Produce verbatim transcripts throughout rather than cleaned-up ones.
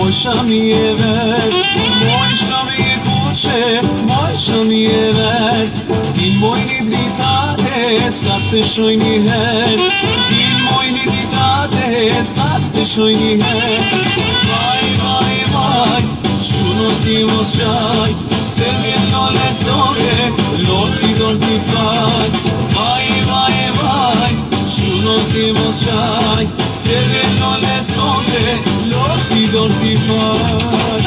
Moșami e ver, moșami e kuće, moșami e ver. Din mojni dritare, sa të shoj një her. Din mojni dritare, sa të shoj një her. Vaj, vaj, vaj, shuno ti mos qaj, se vjen le soke, lorti dor ti faj. Vaj, vaj, vaj, shuno ti mos qaj, se vjen le soke, lorti dor ti faj.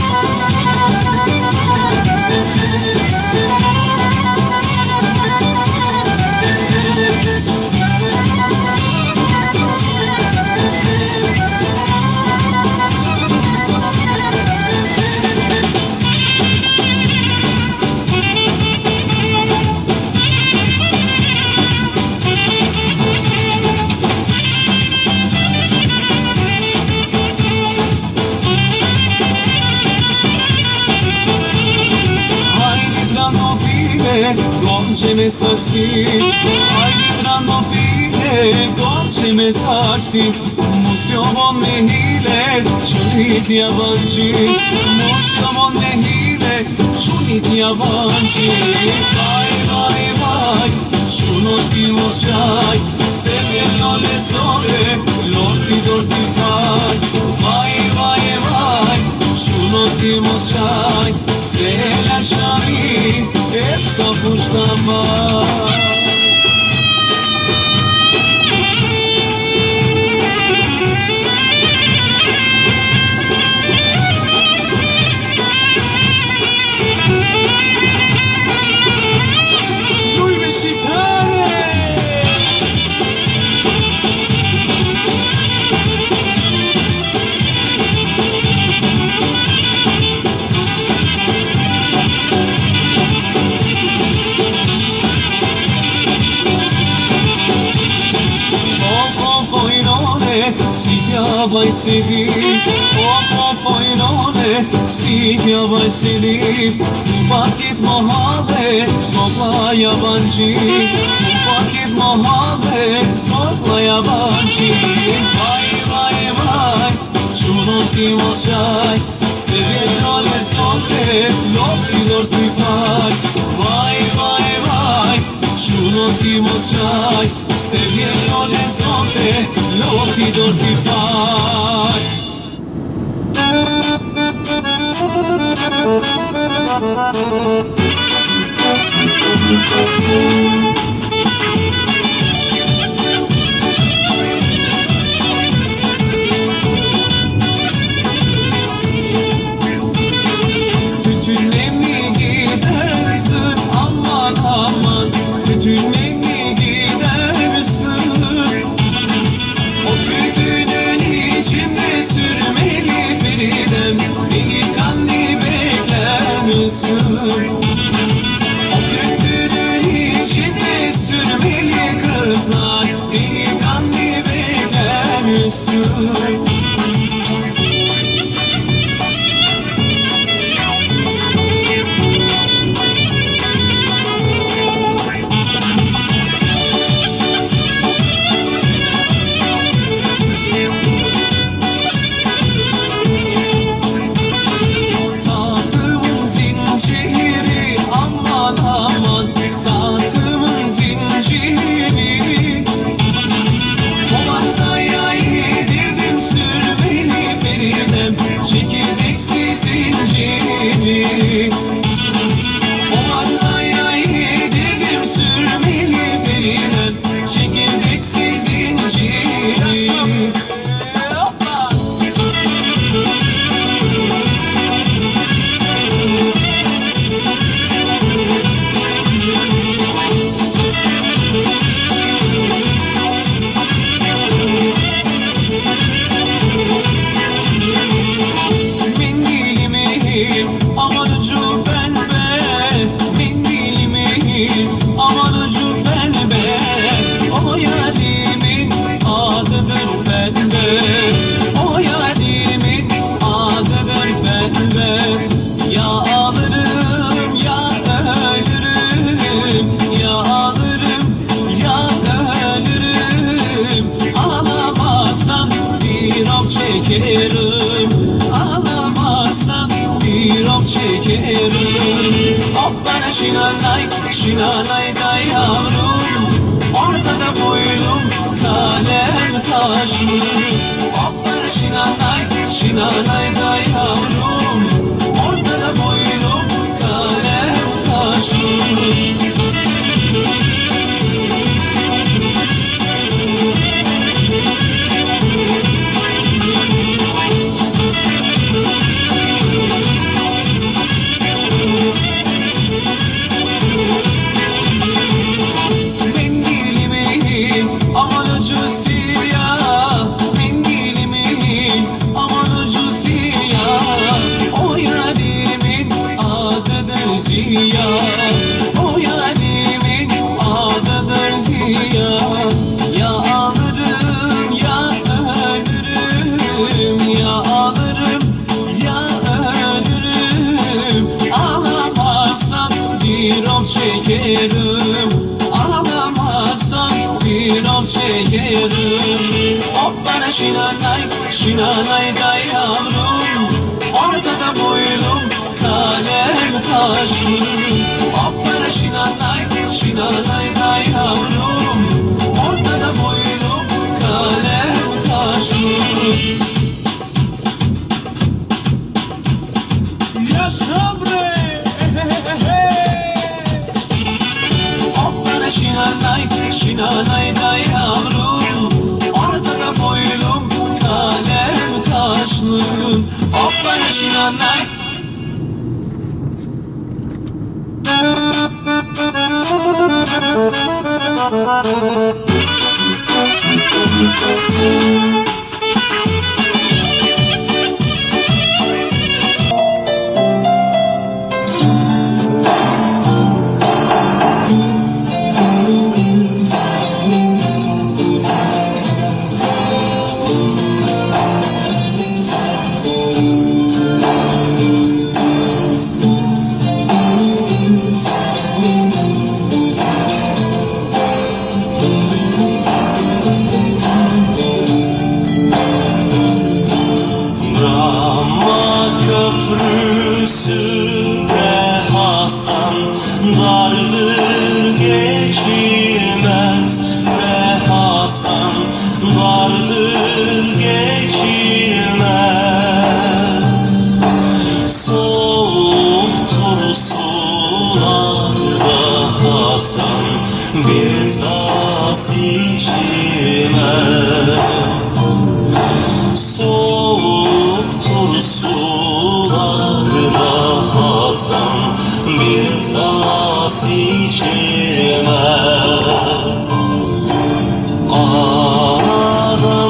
Gonçe me saksi, hajde trano file, gonçe me saksi. Mos jo mon me hile, qunit jabanqi. Mos jo mon me hile, qunit jabanqi. Vaj, vaj, vaj, quno ti mos qaj, se vjen le soke, lorti dor ti faj. Vaj, vaj, vaj, quno ti mos qaj, se la qari, esta pushta vaj. Si t'ja vaj si di, of of ojnone, si t'ja vaj si di. Pakit mo hadhe, sotla jabanqi. Pakit mo hadhe, sotla jabanqi. Vaj, vaj, vaj, quno ti mos qaj, se vjen le soke, lorti dor ti faj. Vaj, vaj, vaj, quno ti mos qaj, se vjen le soke, lorti dor ti faj. Tütünle mi gidersin, aman aman, tütünle mi gidersin? O tütünün içinde sürmeli Feridem, delikanlı bekler misin? O tütünün içinde sürmeli kızlar, delikanlı bekler misin? Saatımın zinciri, Hollanda'ya yedirdim şinanay, şinanay da yavrum, ortada boylum kalem taşlı. Hoppara şinanay, şinanay da yavrum, ortada boylum kalem taşlı. Ziya, o yarimin adıdır Ziya. Ya alırım ya ölürüm, ya alırım ya ölürüm. Alamazsam bir ol çekerim, alamazsam bir ol çekerim. Hoppara şinanay, şinanay da yavrum, ortada boylum kalem taşlı. Hoppara şinanay, şinanay da yavrum, ortada boylum kalem taşlı. Ya sabre, hoppara şinanay, şinanay da yavrum, ortada boylum kalem taşlı. Hoppara şinanay. Dardır geçilmez be Hasan, dardır geçilmez. Soğuktur sularda Hasan, bir tas içilmez. Soğuktur sularda Hasan, bir tas içilmez. Aradan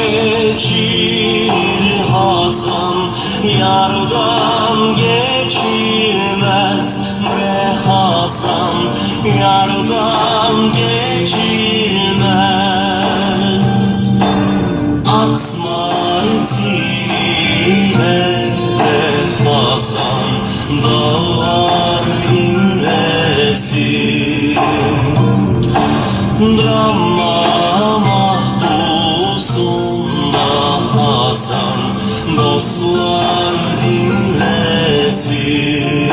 geçir Hasan, yardan geçilmez be Hasan, yardan geçilmez. Atma itiyle be Hasan, dağlar inlesin. Drama mahpusunda Hasan, dostlar dinlesin.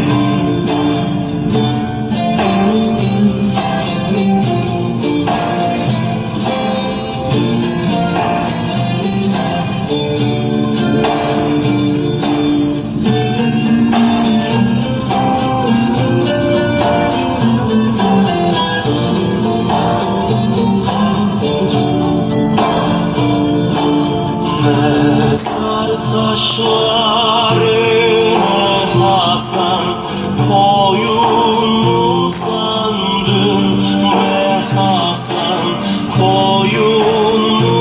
Mezar taşlarına Hasan, koyun mu sandın be Hasan, koyun mu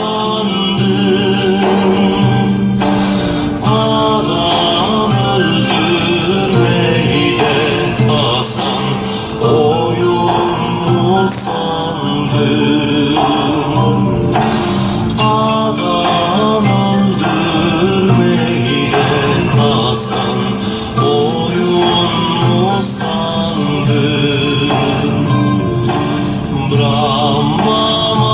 sandın? Adam öldürmeyi de Hasan, oyun mu sandın? Adam öldürmeyi de Hasan, oyun mu sandın? Brahma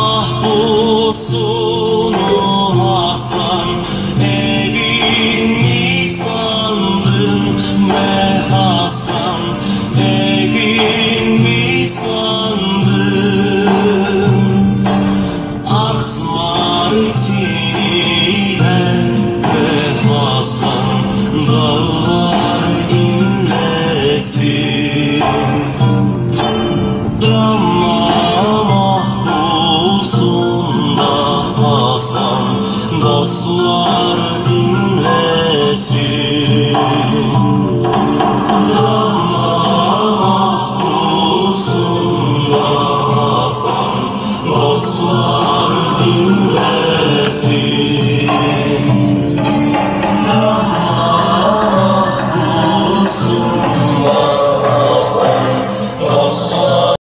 mahpusunu Hasan, evin mi sandın be Hasan, dostlar